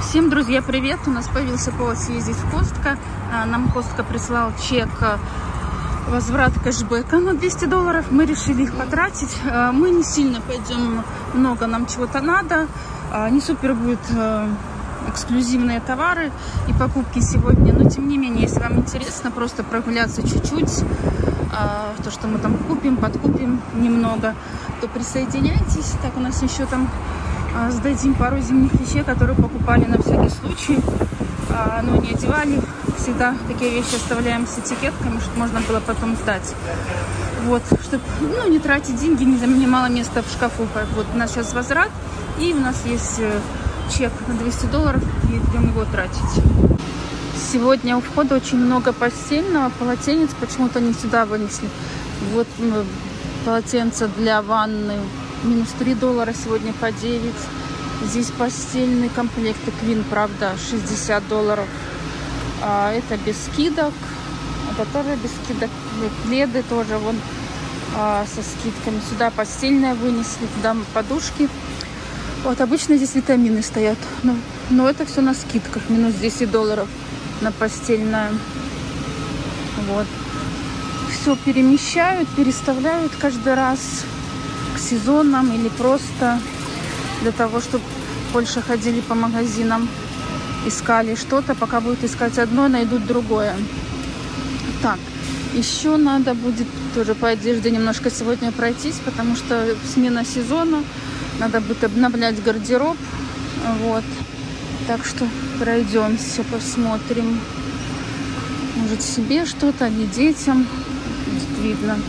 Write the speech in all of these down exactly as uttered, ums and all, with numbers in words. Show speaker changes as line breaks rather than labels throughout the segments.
Всем, друзья, привет! У нас появился повод съездить в Костко. Нам Костко прислал чек возврат кэшбэка на двести долларов. Мы решили их потратить. Мы не сильно пойдем, много нам чего-то надо. Не супер будут эксклюзивные товары и покупки сегодня. Но, тем не менее, если вам интересно просто прогуляться чуть-чуть, то, что мы там купим, подкупим немного, то присоединяйтесь. Так, у нас еще там сдадим пару зимних вещей, которые покупали на всякий случай, но не одевали. Всегда такие вещи оставляем с этикетками, чтобы можно было потом сдать. Вот, чтобы ну, не тратить деньги, не занимало места в шкафу. Вот у нас сейчас возврат, и у нас есть чек на двести долларов, и идем его тратить. Сегодня у входа очень много постельного, полотенец почему-то не сюда вынесли. Вот полотенце для ванны. Минус три доллара сегодня по девять. Здесь постельный комплект Queen, правда, шестьдесят долларов. А это без скидок. Это тоже без скидок. Пледы тоже вон а, со скидками. Сюда постельное вынесли, туда подушки. Вот обычно здесь витамины стоят. Но, но это все на скидках. Минус десять долларов на постельное. Вот. Все перемещают, переставляют каждый раз к сезонам или просто для того, чтобы больше ходили по магазинам, искали что-то. Пока будут искать одно, найдут другое. Так, еще надо будет тоже по одежде немножко сегодня пройтись, потому что смена сезона, надо будет обновлять гардероб. Вот, так что пройдемся, посмотрим. Может, себе что-то или детям. Будет видно.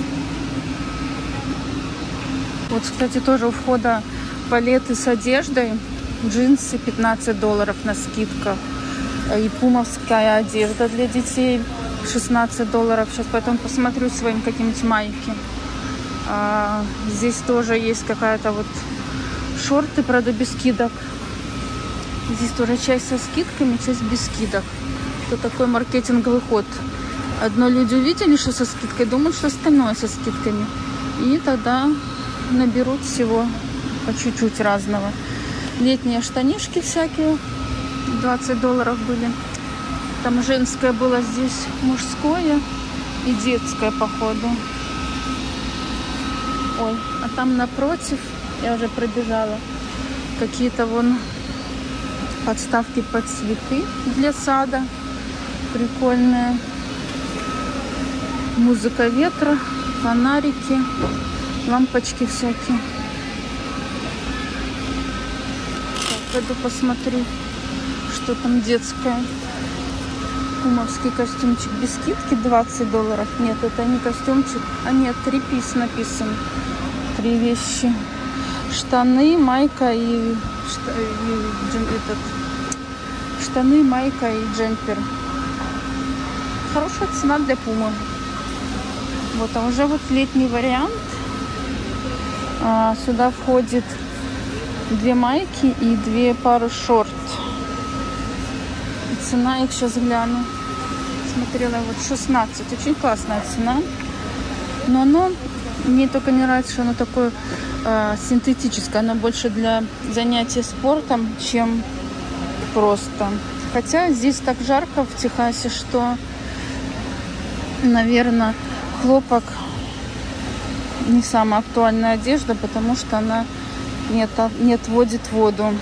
Вот, кстати, тоже у входа палеты с одеждой. Джинсы пятнадцать долларов на скидках. И пумовская одежда для детей шестнадцать долларов. Сейчас потом посмотрю своим какие-нибудь майки. А, здесь тоже есть какая-то вот шорты, правда, без скидок. Здесь тоже часть со скидками, часть без скидок. Это такой маркетинговый ход. Одно люди увидели, что со скидкой, думают, что остальное со скидками. И тогда наберут всего по чуть-чуть разного. Летние штанишки всякие, двадцать долларов были. Там женское было, здесь мужское и детское, походу. Ой, а там напротив, я уже пробежала, какие-то вон подставки под цветы для сада. Прикольные. Музыка ветра, фонарики, лампочки всякие. Так, пойду посмотрю, что там детское. Пумовский костюмчик без скидки двадцать долларов. Нет, это не костюмчик. А нет, три пис написано. Три вещи. Штаны, майка и, и этот, штаны, майка и джемпер. Хорошая цена для пумы. Вот, а уже вот летний вариант. А, сюда входит две майки и две пары шорт. И цена их сейчас гляну. Смотрела, вот шестнадцать. Очень классная цена. Но оно, мне только не нравится, что оно такое а, синтетическое. Оно больше для занятия спортом, чем просто. Хотя здесь так жарко в Техасе, что, наверное, хлопок не самая актуальная одежда, потому что она не, не отводит воду.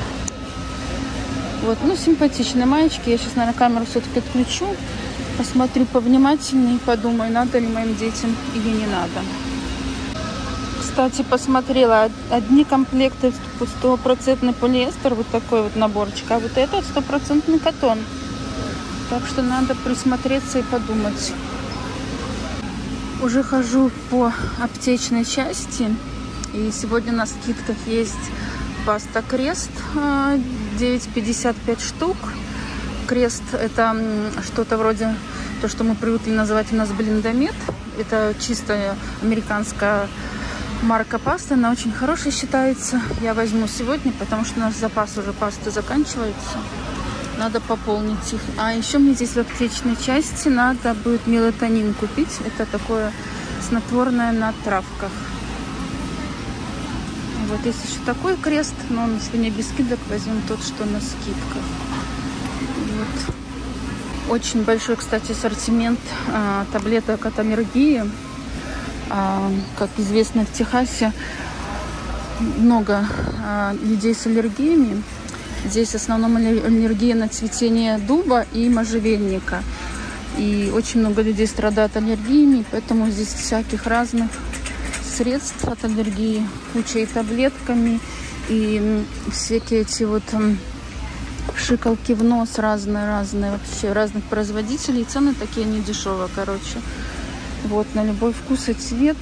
Вот, ну, симпатичные маечки. Я сейчас, наверное, камеру все-таки отключу, посмотрю повнимательнее и подумаю, надо ли моим детям или не надо. Кстати, посмотрела, одни комплекты стопроцентный полиэстер, вот такой вот наборчик, а вот этот стопроцентный катон. Так что надо присмотреться и подумать. Уже хожу по аптечной части, и сегодня на скидках есть паста Крест, девять пятьдесят пять штук. Крест — это что-то вроде то, что мы привыкли называть у нас блиндомет. Это чистая американская марка пасты, она очень хорошая считается. Я возьму сегодня, потому что у нас запас уже пасты заканчивается. Надо пополнить их. А еще мне здесь в аптечной части надо будет мелатонин купить. Это такое снотворное на травках. Вот есть еще такой крест, но он сегодня без скидок, возьмем тот, что на скидках. Вот. Очень большой, кстати, ассортимент а, таблеток от аллергии. А, как известно, в Техасе много а, людей с аллергиями. Здесь в основном аллергия на цветение дуба и можжевельника. И очень много людей страдают аллергиями, поэтому здесь всяких разных средств от аллергии, куча и таблетками, и всякие эти вот пшикалки в нос разные-разные, вообще разных производителей. Цены такие не дешевые, короче. Вот, на любой вкус и цвет.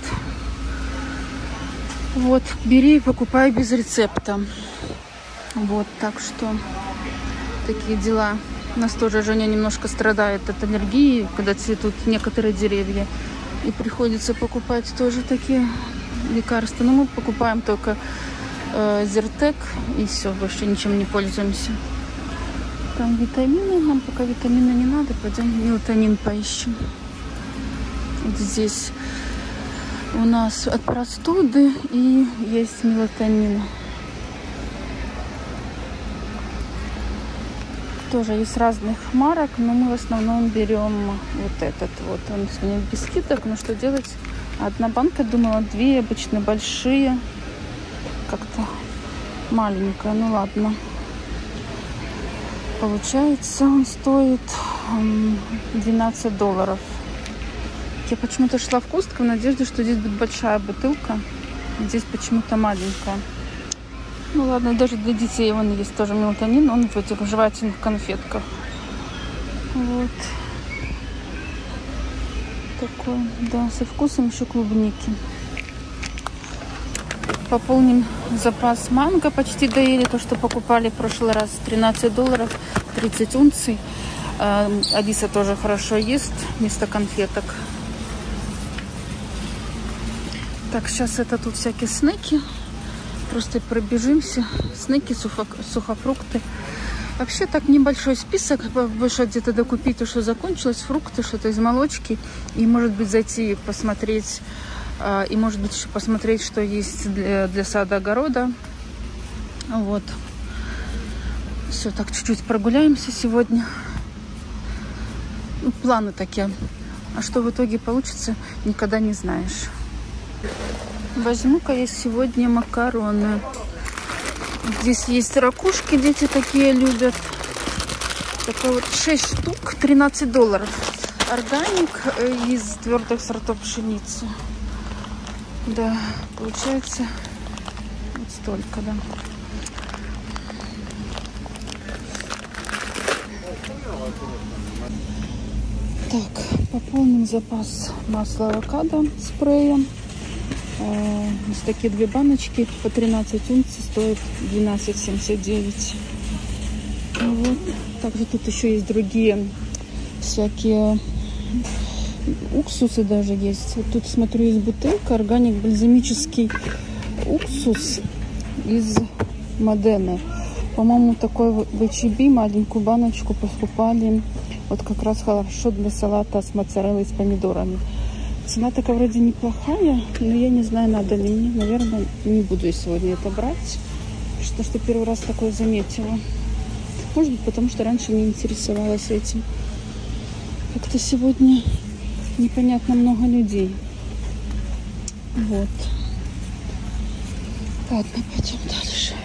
Вот, бери и покупай без рецепта. Вот, так что такие дела. У нас тоже Женя немножко страдает от аллергии, когда цветут некоторые деревья. И приходится покупать тоже такие лекарства. Но мы покупаем только э, Зиртек, и все, больше ничем не пользуемся. Там витамины, нам пока витамины не надо, пойдем мелатонин поищем. Вот здесь у нас от простуды и есть мелатонин. Тоже есть разных марок, но мы в основном берем вот этот вот. Он сегодня без скидок, но что делать? Одна банка, думала, две обычно большие. Как-то маленькая, ну ладно. Получается, он стоит двенадцать долларов. Я почему-то шла в Костко в надежде, что здесь будет большая бутылка. Здесь почему-то маленькая. Ну ладно, даже для детей вон есть тоже мелатонин, он в этих жевательных конфетках. Вот. Такой, да, со вкусом еще клубники. Пополним запас манго, почти доели то, что покупали в прошлый раз. тринадцать долларов, тридцать унций. Алиса тоже хорошо ест вместо конфеток. Так, сейчас это тут всякие снеки. Просто пробежимся. Снеки, сухофрукты. Вообще так небольшой список. Больше где-то докупить то, что закончилось. Фрукты, что-то из молочки. И может быть зайти посмотреть. И может быть еще посмотреть, что есть для, для сада, огорода. Вот. Все, так чуть-чуть прогуляемся сегодня. Ну, планы такие. А что в итоге получится, никогда не знаешь. Возьму-ка я сегодня макароны. Здесь есть ракушки, дети такие любят. Такой вот шесть штук, тринадцать долларов. Органик из твердых сортов пшеницы. Да, получается вот столько, да. Так, пополним запас масла авокадо спреем. Здесь такие две баночки по тринадцать унций стоят двенадцать семьдесят девять. Вот. Также тут еще есть другие всякие уксусы даже есть. Вот тут смотрю, есть бутылка, органик бальзамический уксус из Модены. По-моему, такой в эйч и би маленькую баночку покупали. Вот как раз хорошо для салата с моцареллой, с помидорами. Цена такая вроде неплохая, но я не знаю, надо ли мне. Наверное, не буду я сегодня это брать. Потому что первый раз такое заметила. Может быть, потому что раньше не интересовалась этим. Как-то сегодня непонятно много людей. Вот. Ладно, пойдем дальше.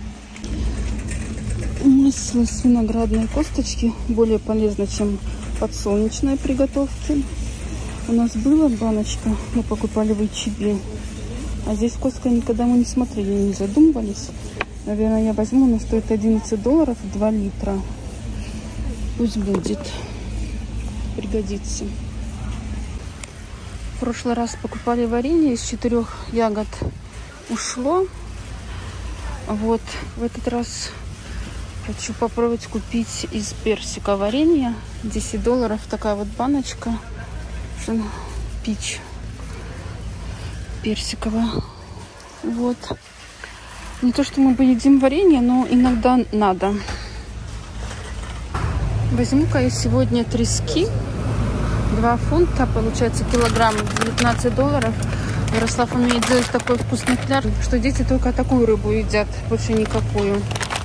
Масло с виноградной косточки более полезно, чем подсолнечные приготовки. У нас была баночка, мы покупали в эйч и би. А здесь в Костко никогда мы не смотрели, не задумывались. Наверное, я возьму, она стоит одиннадцать долларов, два литра. Пусть будет. Пригодится. В прошлый раз покупали варенье, из четырех ягод ушло. Вот, в этот раз хочу попробовать купить из персика варенье. десять долларов такая вот баночка. Пич персиковая. Вот. Не то, что мы бы едим варенье, но иногда надо. Возьму-ка я сегодня трески. два фунта, получается килограмм, девятнадцать долларов. Ярослав умеет делать такой вкусный кляр, что дети только такую рыбу едят, больше никакую.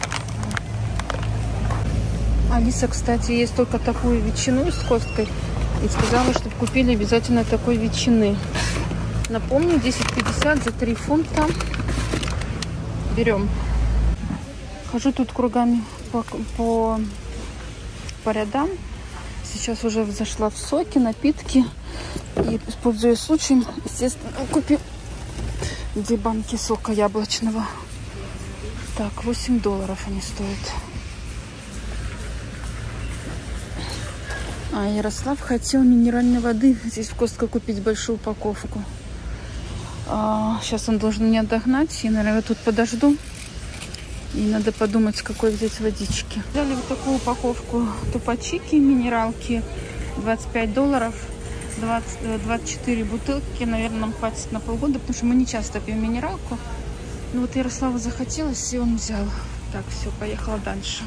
Алиса, кстати, ест только такую ветчину с косткой и сказала, чтобы купили обязательно такой ветчины. Напомню, десять пятьдесят за три фунта. Берем. Хожу тут кругами по, по, по рядам. Сейчас уже зашла в соки, напитки. И, пользуясь случаем, естественно, купим две банки сока яблочного. Так, восемь долларов они стоят. А Ярослав хотел минеральной воды здесь в Костко купить большую упаковку. А, сейчас он должен меня догнать. Я, наверное, тут подожду. И надо подумать, какой взять водички. Взяли вот такую упаковку тупачики, минералки. двадцать пять долларов. двадцать, двадцать четыре бутылки. Наверное, нам хватит на полгода, потому что мы не часто пьем минералку. Ну вот Ярославу захотелось, и он взял. Так, все, поехала дальше.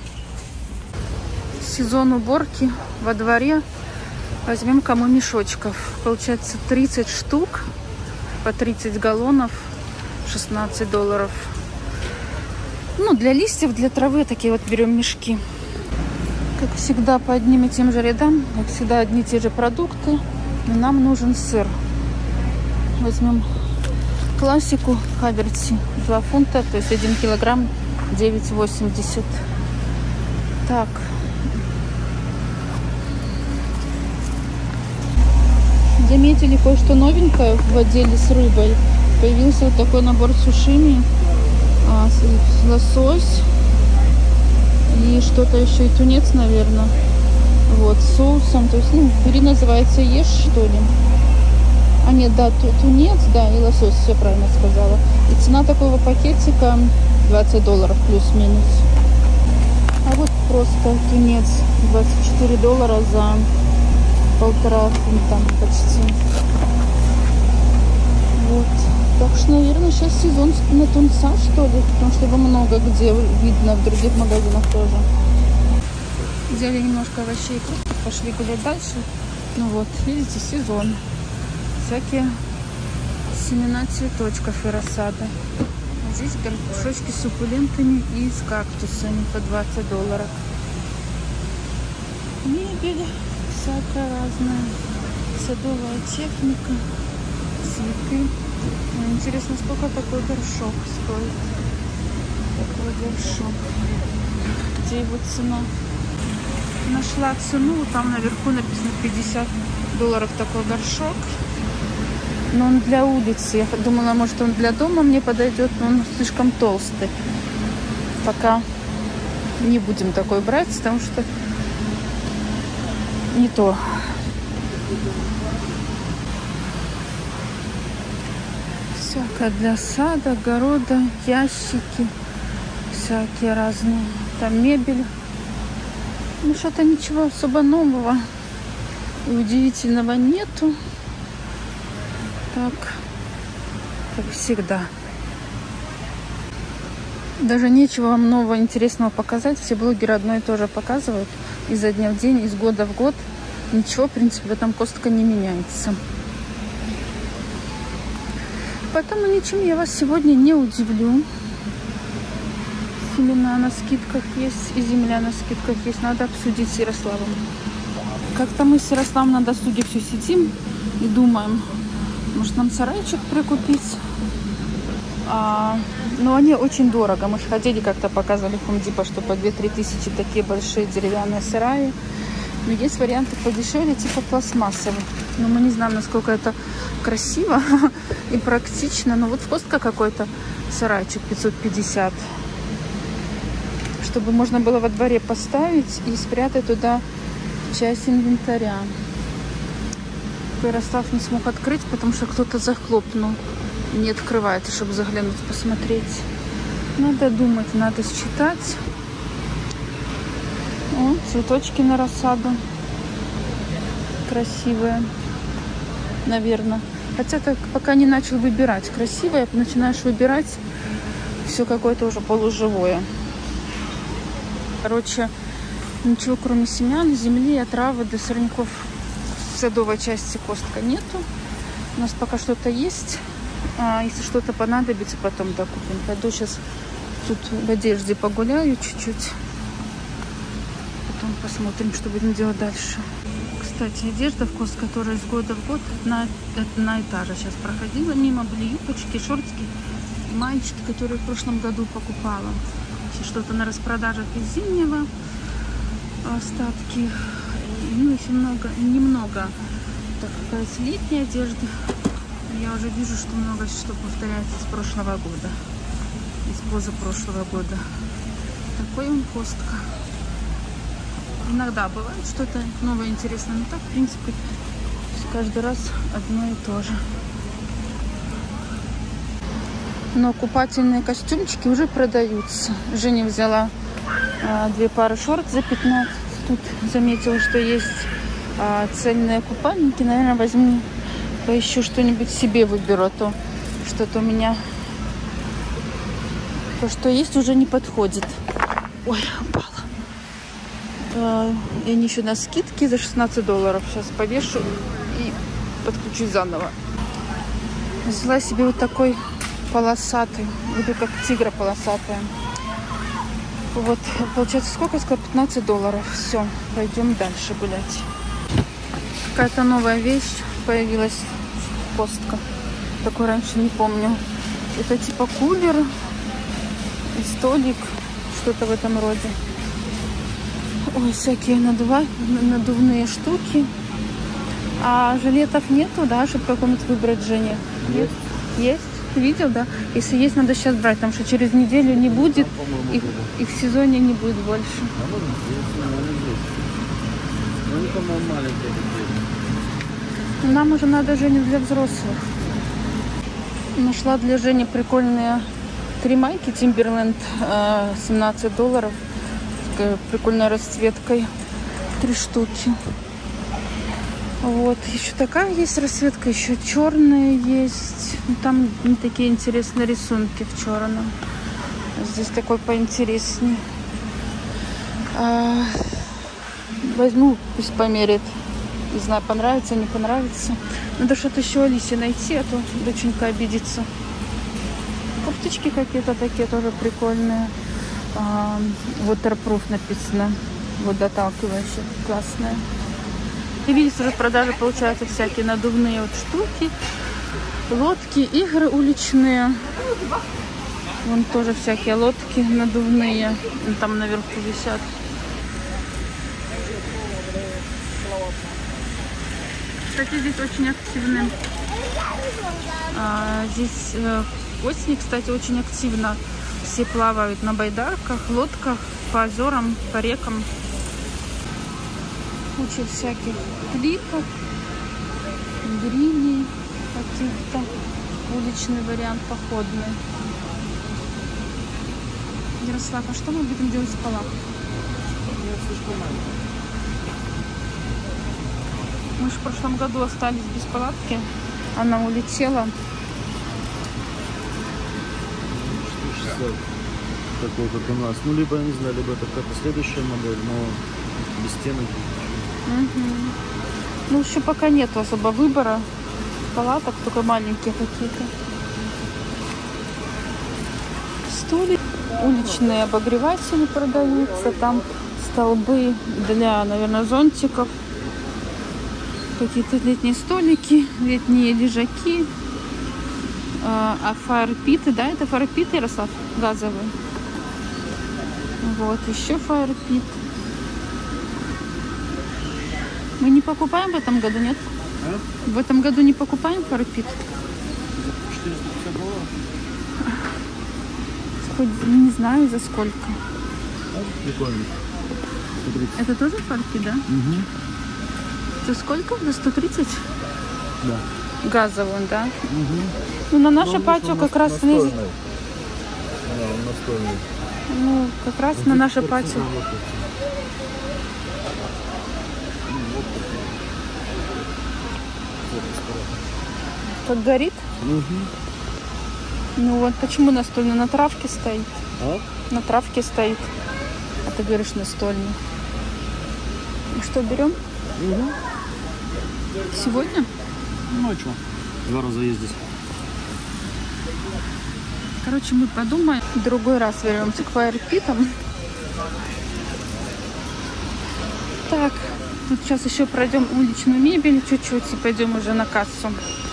Сезон уборки во дворе. Возьмем кому мешочков. Получается тридцать штук по тридцать галлонов, шестнадцать долларов. Ну, для листьев, для травы такие вот берем мешки. Как всегда, по одним и тем же рядам, как всегда, одни и те же продукты. Но нам нужен сыр. Возьмем классику Хаверти, два фунта, то есть один килограмм, девять восемьдесят. Так. Заметили кое-что новенькое в отделе с рыбой. Появился вот такой набор сушими. А, лосось. И что-то еще, и тунец, наверное. Вот, с соусом. То есть, ну, кури называется ешь, что ли. А нет, да, тунец, да, и лосось, все правильно сказала. И цена такого пакетика двадцать долларов плюс-минус. А вот просто тунец двадцать четыре доллара за полтора фунта почти. Вот. Так что, наверное, сейчас сезон на тунца, что ли, потому что его много где видно, в других магазинах тоже. Взяли немножко овощей, пошли гулять дальше. Ну вот, видите, сезон. Всякие семена цветочков и рассады. А здесь горшочки с суккулентами и с кактусами по двадцать долларов. Мебель всякая разная. Садовая техника, цветы. Ну, интересно, сколько такой горшок стоит? Такой горшок. Где его цена? Нашла цену, там наверху написано пятьдесят долларов такой горшок. Но он для улицы. Я думала, может, он для дома мне подойдет, но он слишком толстый. Пока не будем такой брать, потому что не то. Всякое для сада, огорода, ящики всякие разные. Там мебель. Ну, что-то ничего особо нового и удивительного нету. Так, как всегда. Даже нечего вам нового интересного показать. Все блогеры одно и то же показывают изо дня в день, из года в год. Ничего, в принципе, в этом Костко не меняется. Поэтому ничем я вас сегодня не удивлю. Семена на скидках есть и земля на скидках есть. Надо обсудить с Ярославом. Как-то мы с Ярославом на досуге все сидим и думаем, может нам сарайчик прикупить. А, но они очень дорого. Мы же ходили, как-то показывали в Home Depot, что по две-три тысячи такие большие деревянные сараи. Но есть варианты подешевле, типа пластмассовых. Но мы не знаем, насколько это красиво и практично. Но вот в Костко какой-то сарайчик пятьсот пятьдесят. Чтобы можно было во дворе поставить и спрятать туда часть инвентаря. Ярослав не смог открыть, потому что кто-то захлопнул. Не открывается, чтобы заглянуть, посмотреть. Надо думать, надо считать. О, цветочки на рассаду. Красивые. Наверное. Хотя так пока не начал выбирать. Красивое, начинаешь выбирать. Все какое-то уже полуживое. Короче, ничего кроме семян, земли, отравы, до сорняков в садовой части Костко нету. У нас пока что-то есть. А если что-то понадобится, потом докупим. Пойду сейчас тут в одежде погуляю чуть-чуть. Потом посмотрим, что будем делать дальше. Кстати, одежда вкус, которая с года в год на, на этаже сейчас проходила. Мимо были юбочки, шортики, маечки, которые в прошлом году покупала. Сейчас что-то на распродажах из зимнего. Остатки. Ну, еще много, немного. Так, какая-то летняя одежда. Я уже вижу, что много что повторяется с прошлого года. Из позапрошлого года. Такой он Костка. Иногда бывает что-то новое, интересное. Но так, в принципе, каждый раз одно и то же. Но купательные костюмчики уже продаются. Женя взяла а, две пары шорт за пятнадцать. Тут заметила, что есть а, цельные купальники. Наверное, возьму, поищу что-нибудь себе выберу. А то что-то у меня то, что есть, уже не подходит. Ой, упала. А, и они еще на скидке за шестнадцать долларов. Сейчас повешу и подключу заново. Взяла себе вот такой полосатый. Буду как тигра полосатая. Вот, получается, сколько я сказала? пятнадцать долларов. Все, пойдем дальше гулять. Какая-то новая вещь появилась. Костка. Такой раньше не помню. Это типа кулер и столик. Что-то в этом роде. Ой, всякие надува... надувные штуки. А жилетов нету, да, чтобы какому-то выбрать Жене? Есть. Есть? Видел, да? Если есть, надо сейчас брать, потому что через неделю не будет, и, и в сезоне не будет больше. Нам уже надо Жене для взрослых. Нашла для Жени прикольные три майки Timberland, семнадцать долларов. С прикольной расцветкой. Три штуки. Вот, еще такая есть расцветка, еще черная есть. Там не такие интересные рисунки в черном. Здесь такой поинтереснее. А, возьму, пусть померит. Не знаю, понравится, не понравится. Надо что-то еще Алисе найти, а то доченька обидится. Курточки какие-то такие тоже прикольные. А, waterproof написано. Водоотталкивающие. Классные. И видите, уже в продаже получаются всякие надувные вот штуки, лодки, игры уличные. Вон тоже всякие лодки надувные. Там наверху висят. Кстати, здесь очень активны. А, здесь э, осенью, кстати, очень активно все плавают на байдарках, лодках, по озерам, по рекам. Куча всяких клипов, грилей каких-то. Уличный вариант походный. Ярослав, а что мы будем делать с палаткой? Мы же в прошлом году остались без палатки. Она улетела.
Такой, как у нас. Ну, либо, я не знаю, либо это какая-то следующая модель, но без стенок.
Угу. Ну, еще пока нет особо выбора палаток, только маленькие какие-то. Столик. Уличные обогреватели продаются. Там столбы для, наверное, зонтиков. Какие-то летние столики, летние лежаки. А фаерпиты, да, это фаерпиты, Ярослав, газовые. Вот, еще фаерпит. Мы не покупаем в этом году, нет? А? В этом году не покупаем фаерпит?
четыреста пятьдесят долларов.
Хоть не знаю за сколько.
А, прикольно. Смотрите.
Это тоже фаерпит, да?
Угу.
За сколько? За сто тридцать?
Да.
Газовый, да?
Угу.
Ну, на наше патио как раз влезет.
Да, он настольный.
Ну, как раз на наше патио. Как горит?
Угу.
Ну вот, почему настольный? На травке стоит.
А?
На травке стоит. А ты говоришь настольный. И что, берем?
Угу.
Сегодня?
Ну, а что? Два раза ездить.
Короче, мы подумаем. В другой раз вернемся к фаерпитам. Так, вот сейчас еще пройдем уличную мебель чуть-чуть и пойдем уже на кассу.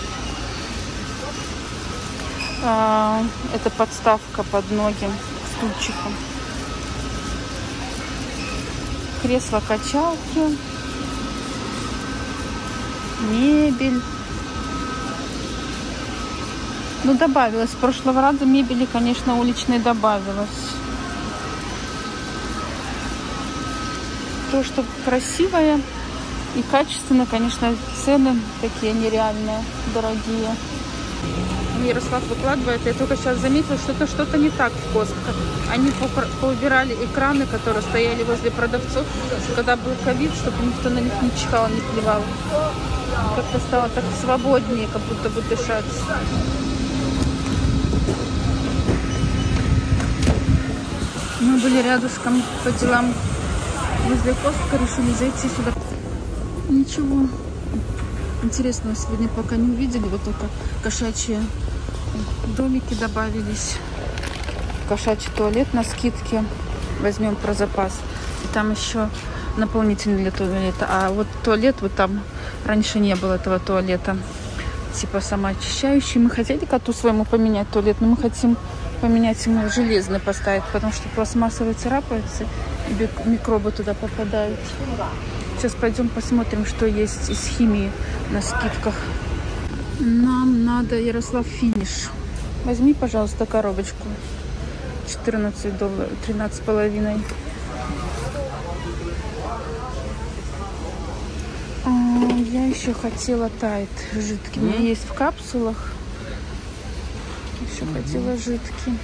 А, это подставка под ноги к стульчикам. Кресло-качалки. Мебель. Ну, добавилось. С прошлого раза мебели, конечно, уличной добавилось. То, что красивое и качественно, конечно, цены такие нереальные, дорогие. Ярослав выкладывает. Я только сейчас заметила, что это что-то не так в Костко. Они поубирали экраны, которые стояли возле продавцов, когда был ковид, чтобы никто на них не чихал, не плевал. Как-то стало так свободнее, как будто бы дышать. Мы были рядышком по делам возле Костко, решили зайти сюда. Ничего интересного сегодня пока не увидели, вот только кошачьи домики добавились. Кошачий туалет на скидке возьмем про запас. И там еще наполнитель для туалета. А вот туалет, вот там раньше не было этого туалета. Типа самоочищающий. Мы хотели коту своему поменять туалет, но мы хотим поменять ему железный поставить, потому что пластмассовые царапаются и микробы туда попадают. Сейчас пойдем посмотрим, что есть из химии на скидках. Нам надо, Ярослав, финиш. Возьми, пожалуйста, коробочку. четырнадцать долларов, тринадцать с половиной. А, я еще хотела тайт жидкий. У меня есть в капсулах. Еще угу. хотела жидкий.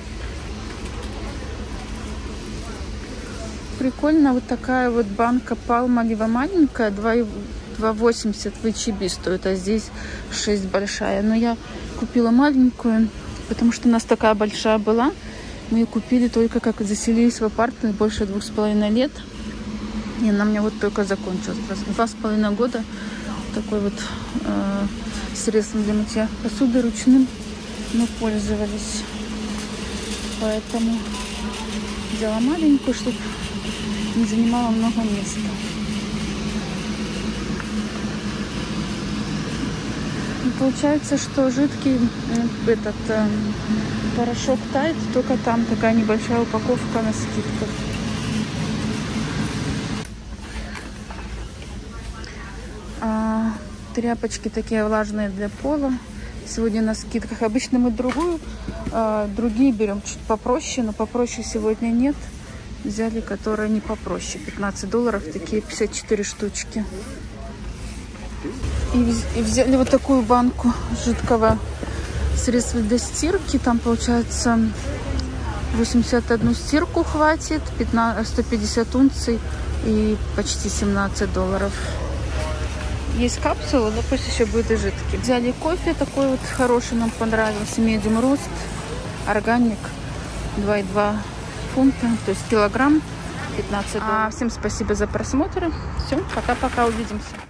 Прикольно, вот такая вот банка Palmolive маленькая, два восемьдесят в эйч и би стоит, а здесь шесть большая. Но я купила маленькую, потому что у нас такая большая была. Мы ее купили только как заселились в апартамент больше двух с половиной лет. И она у меня вот только закончилась. Два с половиной года такой вот э, средством для мытья посуды ручным мы пользовались. Поэтому взяла маленькую, чтобы не занимала много места. И получается, что жидкий этот э, порошок Tide, только там такая небольшая упаковка на скидках. А, тряпочки такие влажные для пола. Сегодня на скидках. Обычно мы другую, а, другие берем чуть попроще, но попроще сегодня нет. Взяли, которые не попроще. пятнадцать долларов, такие пятьдесят четыре штучки. И, и взяли вот такую банку жидкого средства для стирки. Там получается восемьдесят одну стирку хватит, пятнадцать, сто пятьдесят унций и почти семнадцать долларов. Есть капсула, но пусть еще будет и жидкий. Взяли кофе такой вот хороший, нам понравился. Medium Roast, органик, два и два фунта, то есть килограмм, пятнадцать долларов. А, всем спасибо за просмотр. Все, пока-пока, увидимся.